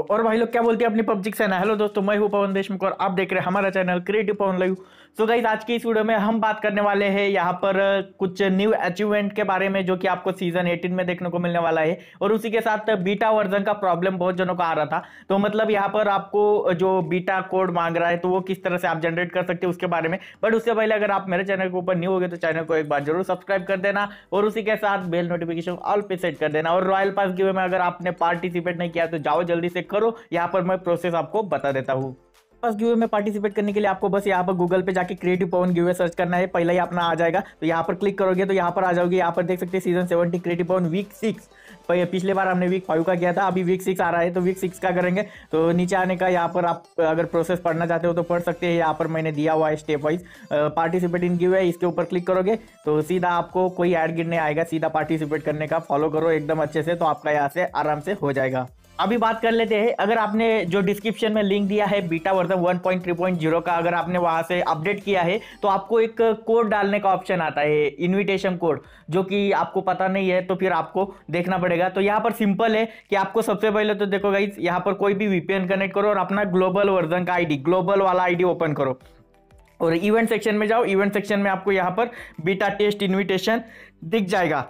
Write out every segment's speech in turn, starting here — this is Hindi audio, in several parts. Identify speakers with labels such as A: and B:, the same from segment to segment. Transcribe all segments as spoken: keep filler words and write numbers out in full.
A: और भाई लोग क्या बोलते हैं अपनी पबजी से ना। हेलो दोस्तों, मैं हूं पवन देशमुख और आप देख रहे हैं हमारा channel creative Pawan live. So guys, आज की इस वीडियो में हम बात करने वाले हैं यहाँ पर कुछ न्यू अचीवमेंट के बारे में जो कि आपको सीजन अठारह में देखने को मिलने वाला है। और उसी के साथ बीटा वर्जन का प्रॉब्लम बहुत जनों को आ रहा था, तो मतलब यहाँ पर आपको जो बीटा कोड मांग रहा है तो वो किस तरह से आप जनरेट कर सकते हैं उसके बारे में। बट उससे पहले अगर आप मेरे चैनल के ऊपर न्यू हो गए तो चैनल को एक बार जरूर सब्सक्राइब कर देना और उसी के साथ बेल नोटिफिकेशन ऑल पे सेट कर देना। और रॉयल पास गिव में अगर आपने पार्टिसिपेट नहीं किया तो जाओ जल्दी से करो, यहाँ पर मैं प्रोसेस आपको बता देता हूँ। पास गिवे में पार्टिसिपेट करने के लिए आपको बस यहाँ पर गूगल पे जाके क्रिएटिव पवन गिवे सर्च करना है। पहला ही अपना आ जाएगा तो यहाँ पर क्लिक करोगे तो यहाँ पर आ जाओगे। यहाँ पर देख सकते हैं season seventy creative Pawan week six. पिछले बार हमने वीक फाइव का किया था, अभी वीक सिक्स आ रहा है तो वीक सिक्स का करेंगे। तो नीचे आने का यहाँ पर आप अगर प्रोसेस पढ़ना चाहते हो तो पढ़ सकते हैं। यहाँ पर मैंने दिया हुआ है step wise participate in giveaway, इसके ऊपर क्लिक करोगे तो सीधा आपको कोई ऐड गिरने आएगा, सीधा पार्टिसिपेट करने का। फॉलो करो एकदम अच्छे से तो आपका यहाँ से आराम से हो जाएगा। अभी बात कर लेते हैं, अगर आपने जो डिस्क्रिप्शन में लिंक दिया है beta version one point three point zero का, अगर आपने वहां से अपडेट किया है तो आपको एक कोड डालने का ऑप्शन आता है, इनविटेशन कोड, जो कि आपको पता नहीं है तो फिर आपको देखना पड़ेगा। तो यहाँ पर सिंपल है कि आपको सबसे पहले तो देखो गाइस, यहाँ पर कोई भी वीपीएन कनेक्ट करो और अपना ग्लोबल वर्जन का आईडी, ग्लोबल वाला आईडी ओपन करो और इवेंट सेक्शन में जाओ। इवेंट सेक्शन में आपको यहाँ पर बीटा टेस्ट इन्विटेशन दिख जाएगा।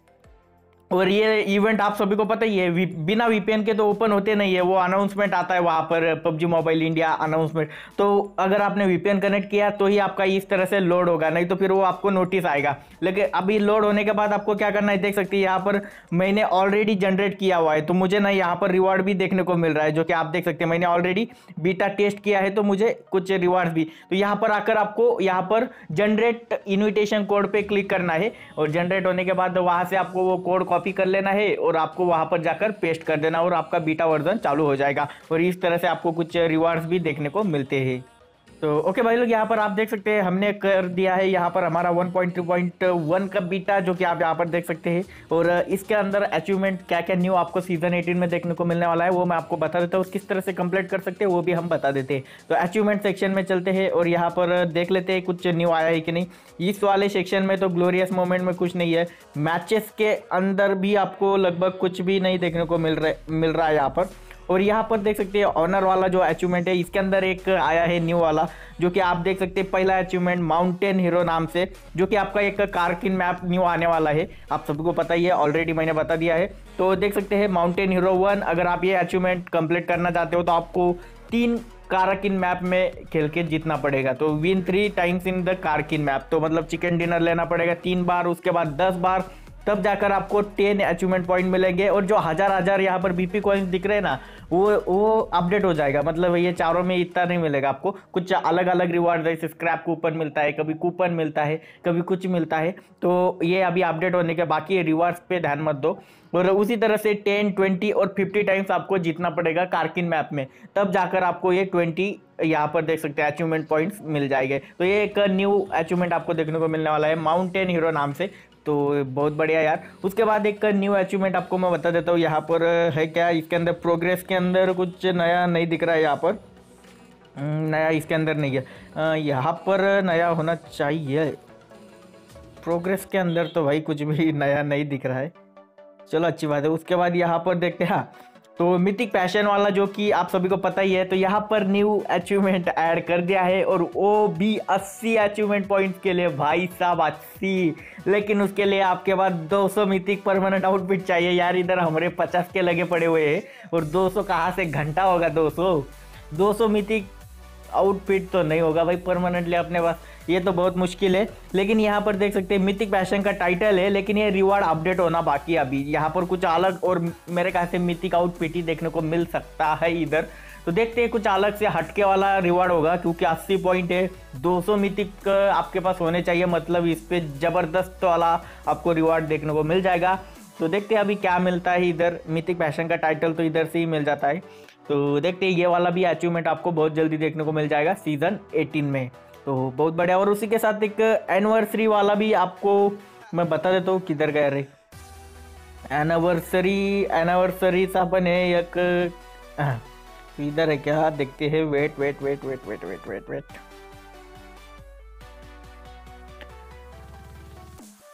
A: और ये इवेंट आप सभी को पता ही है, बिना वीपीएन के तो ओपन होते नहीं है, वो अनाउंसमेंट आता है वहाँ पर पबजी मोबाइल इंडिया अनाउंसमेंट। तो अगर आपने वीपीएन कनेक्ट किया तो ही आपका इस तरह से लोड होगा, नहीं तो फिर वो आपको नोटिस आएगा। लेकिन अभी लोड होने के बाद आपको क्या करना है, देख सकते हैं यहाँ पर मैंने ऑलरेडी जनरेट किया हुआ है तो मुझे ना यहाँ पर रिवॉर्ड भी देखने को मिल रहा है, जो कि आप देख सकते हैं मैंने ऑलरेडी बीटा टेस्ट किया है तो मुझे कुछ रिवॉर्ड भी। तो यहाँ पर आकर आपको यहाँ पर जनरेट इन्विटेशन कोड पे क्लिक करना है और जनरेट होने के बाद वहाँ से आपको वो कोड कॉपी कर लेना है और आपको वहां पर जाकर पेस्ट कर देना और आपका बीटा वर्जन चालू हो जाएगा। और इस तरह से आपको कुछ रिवार्ड्स भी देखने को मिलते हैं। तो ओके भाई लोग, यहाँ पर आप देख सकते हैं हमने कर दिया है यहाँ पर हमारा one point three point one का बीटा, जो कि आप यहाँ पर देख सकते हैं। और इसके अंदर अचीवमेंट क्या क्या न्यू आपको सीजन अठारह में देखने को मिलने वाला है वो मैं आपको बता देता हूँ। किस तरह से कंप्लीट कर सकते हैं वो भी हम बता देते हैं। तो अचीवमेंट सेक्शन में चलते हैं और यहाँ पर देख लेते हैं कुछ न्यू आया है कि नहीं। इस वाले सेक्शन में तो ग्लोरियस मोमेंट में कुछ नहीं है, मैचेस के अंदर भी आपको लगभग कुछ भी नहीं देखने को मिल रहा मिल रहा है यहाँ पर। और यहाँ पर देख सकते हैं ऑनर वाला जो अचीवमेंट है, इसके अंदर एक आया है न्यू वाला, जो कि आप देख सकते हैं पहला अचीवमेंट माउंटेन हीरो नाम से, जो कि आपका एक कारकिन मैप न्यू आने वाला है। आप सबको पता ही है, ऑलरेडी मैंने बता दिया है। तो देख सकते हैं माउंटेन हीरो वन, अगर आप ये अचीवमेंट कंप्लीट करना चाहते हो तो आपको तीन कारकिन मैप में खेल के जीतना पड़ेगा। तो win three times in the Karakin map, तो मतलब चिकन डिनर लेना पड़ेगा तीन बार, उसके बाद दस बार, तब जाकर आपको टेन अचीवमेंट पॉइंट मिलेंगे। और जो हजार हजार यहाँ पर बीपी कॉइन्स दिख रहे हैं ना, वो वो अपडेट हो जाएगा। मतलब ये चारों में इतना नहीं मिलेगा आपको, कुछ अलग अलग रिवार्ड, जैसे स्क्रैप कूपन मिलता है, कभी कूपन मिलता है, कभी कुछ मिलता है। तो ये अभी अपडेट होने के बाकी है, रिवार्ड्स पे ध्यान मत दो। और उसी तरह से टेन ट्वेंटी और फिफ्टी टाइम्स आपको जीतना पड़ेगा कारकिन मैप में, तब जाकर आपको ये ट्वेंटी यहाँ पर देख सकते हैं अचीवमेंट पॉइंट्स मिल जाएंगे। तो ये एक न्यू अचीवमेंट आपको देखने को मिलने वाला है माउंटेन हीरो नाम से, तो बहुत बढ़िया यार। उसके बाद एक न्यू अचीवमेंट आपको मैं बता देता हूँ, यहाँ पर है क्या, इसके अंदर प्रोग्रेस के अंदर कुछ नया नहीं दिख रहा है। यहाँ पर नया इसके अंदर नहीं है, यहाँ पर नया होना चाहिए। प्रोग्रेस के अंदर तो भाई कुछ भी नया नहीं दिख रहा है, चलो अच्छी बात है। उसके बाद यहाँ पर देखते हैं, हाँ तो मिथिक पैशन वाला, जो कि आप सभी को पता ही है, तो यहाँ पर न्यू अचीवमेंट ऐड कर दिया है और वो भी अस्सी अचीवमेंट पॉइंट्स के लिए। भाई साहब अस्सी, लेकिन उसके लिए आपके पास दो सौ मिथिक परमानेंट आउटफिट चाहिए यार। इधर हमारे पचास के लगे पड़े हुए हैं और दो सौ कहाँ से घंटा होगा, दो सौ दो सौ मिथिक आउटफिट तो नहीं होगा भाई परमानेंटली अपने पास, ये तो बहुत मुश्किल है। लेकिन यहाँ पर देख सकते हैं मिथिक पैशन का टाइटल है, लेकिन ये रिवार्ड अपडेट होना बाकी है अभी। यहाँ पर कुछ अलग और मेरे ख्याल से मिथिक आउटफिट ही देखने को मिल सकता है इधर। तो देखते हैं कुछ अलग से हटके वाला रिवार्ड होगा, क्योंकि अस्सी पॉइंट है, दो सौ मिथिक आपके पास होने चाहिए, मतलब इस पे जबरदस्त वाला आपको रिवार्ड देखने को मिल जाएगा। तो देखते हैं अभी क्या मिलता है इधर। मिथिक पैशन का टाइटल तो इधर से ही मिल जाता है, तो देखते हैं ये वाला भी अचीवमेंट आपको बहुत जल्दी देखने को मिल जाएगा सीजन अठारह में। तो बहुत बढ़िया। और उसी के साथ एक एनिवर्सरी वाला भी आपको मैं बता देता हूँ, किधर गया रे एनिवर्सरी, एनिवर्सरी सा अपन है एक, तो इधर है क्या, देखते हैं। Wait wait wait wait wait wait wait wait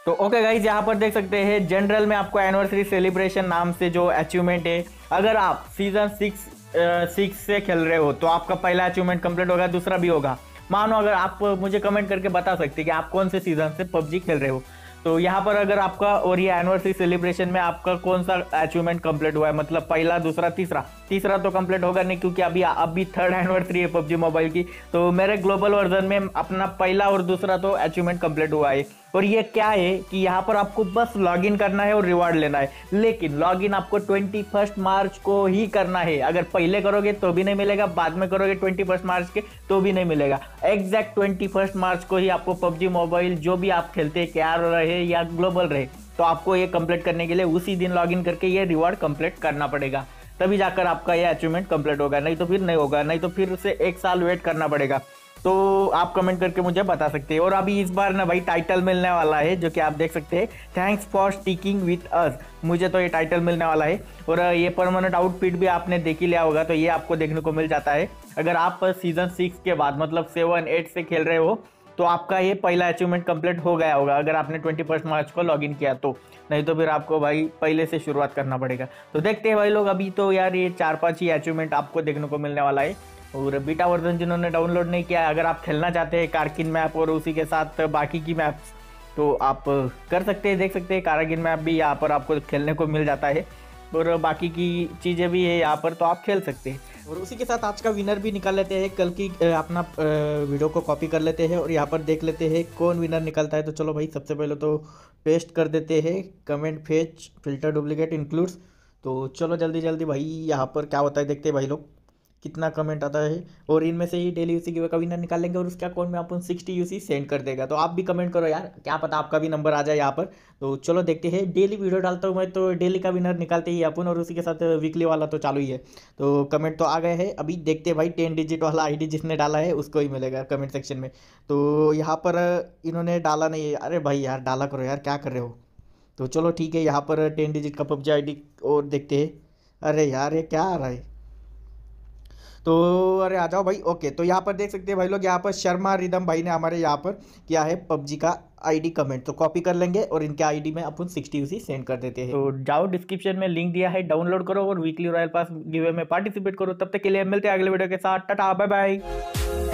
A: तो ओके गाइज, यहाँ पर देख सकते हैं जनरल में आपको एनिवर्सरी सेलिब्रेशन नाम से जो अचीवमेंट है, अगर आप सीजन सिक्स सिक्स से खेल रहे हो तो आपका पहला अचीवमेंट कंप्लीट होगा, दूसरा भी होगा। मानो अगर आप मुझे कमेंट करके बता सकते हैं कि आप कौन से सीजन से पबजी खेल रहे हो, तो यहाँ पर अगर आपका और ये एनिवर्सरी सेलिब्रेशन में आपका कौन सा अचीवमेंट कंप्लीट हुआ है, मतलब पहला, दूसरा, तीसरा तीसरा तो कंप्लीट होगा नहीं क्योंकि अभी अभी थर्ड एनिवर्सरी है पबजी मोबाइल की। तो मेरे ग्लोबल वर्जन में अपना पहला और दूसरा तो अचीवमेंट कंप्लीट हुआ है। और ये क्या है कि यहाँ पर आपको बस लॉगिन करना है और रिवार्ड लेना है, लेकिन लॉगिन आपको ट्वेंटी फर्स्ट मार्च को ही करना है। अगर पहले करोगे तो भी नहीं मिलेगा, बाद में करोगे ट्वेंटी फर्स्ट मार्च के तो भी नहीं मिलेगा। एग्जैक्ट ट्वेंटी फर्स्ट मार्च को ही आपको पबजी मोबाइल जो भी आप खेलते हैं, क्या रहे या ग्लोबल रहे, तो आपको ये कंप्लीट करने के लिए उसी दिन लॉगिन करके ये रिवार्ड कंप्लीट करना पड़ेगा, तभी जाकर आपका ये अचीवमेंट कंप्लीट होगा, नहीं तो फिर नहीं होगा, नहीं तो फिर से एक साल वेट करना पड़ेगा। तो आप कमेंट करके मुझे बता सकते हैं। और अभी इस बार ना भाई टाइटल मिलने वाला है, जो कि आप देख सकते हैं, thanks for sticking with us. मुझे तो ये टाइटल मिलने वाला है। और ये परमानेंट आउटफिट भी आपने देख ही लिया होगा, तो ये आपको देखने को मिल जाता है। अगर आप सीजन सिक्स के बाद मतलब सेवन एट से खेल रहे हो तो आपका ये पहला अचीवमेंट कंप्लीट हो गया होगा, अगर आपने ट्वेंटी फर्स्ट मार्च को लॉगिन किया तो, नहीं तो फिर आपको भाई पहले से शुरुआत करना पड़ेगा। तो देखते हैं भाई लोग, अभी तो यार ये चार पांच ही अचीवमेंट आपको देखने को मिलने वाला है। और बीटा वर्जन जिन्होंने डाउनलोड नहीं किया, अगर आप खेलना चाहते हैं कारकिन मैप और उसी के साथ बाकी की मैप्स, तो आप कर सकते हैं, देख सकते हैं कारकिन मैप भी यहाँ पर आपको खेलने को मिल जाता है और बाकी की चीज़ें भी है यहाँ पर, तो आप खेल सकते हैं। और उसी के साथ आज का विनर भी निकाल लेते हैं, कल की अपना वीडियो को कॉपी कर लेते हैं और यहाँ पर देख लेते हैं कौन विनर निकलता है। तो चलो भाई, सबसे पहले तो पेस्ट कर देते हैं comment fetch filter duplicate includes. तो चलो जल्दी जल्दी भाई यहाँ पर क्या होता है देखते हैं भाई लोग, कितना कमेंट आता है। और इनमें से ही डेली यूसी गिवे का विनर निकालेंगे और उसका अकाउंट में अपन सिक्सटी यूसी सेंड कर देगा। तो आप भी कमेंट करो यार, क्या पता आपका भी नंबर आ जाए यहाँ पर। तो चलो देखते हैं, डेली वीडियो डालता हूँ मैं तो डेली का विनर निकालते ही अपन, और उसी के साथ वीकली वाला तो चालू ही है। तो कमेंट तो आ गए हैं, अभी देखते हैं भाई टेन डिजिट वाला आईडी जिसने डाला है उसको ही मिलेगा कमेंट सेक्शन में। तो यहाँ पर इन्होंने डाला नहीं है, अरे भाई यार डाला करो यार, क्या कर रहे हो। तो चलो ठीक है, यहाँ पर टेन डिजिट का पबजी आई डी और देखते हैं। अरे यार ये क्या आ रहा है, तो अरे आ जाओ भाई। ओके, तो यहाँ पर देख सकते हैं भाई लोग, यहाँ पर शर्मा रिदम भाई ने हमारे यहाँ पर किया है पबजी का आईडी कमेंट, तो कॉपी कर लेंगे और इनके आईडी में अपन सिक्सटी यूसी सेंड कर देते हैं। तो जाओ डिस्क्रिप्शन में लिंक दिया है, डाउनलोड करो और वीकली रॉयल पास गिवे में पार्टिसिपेट करो। तब तक के लिए मिलते हैं अगले वीडियो के साथ, टाटा बाय बाय।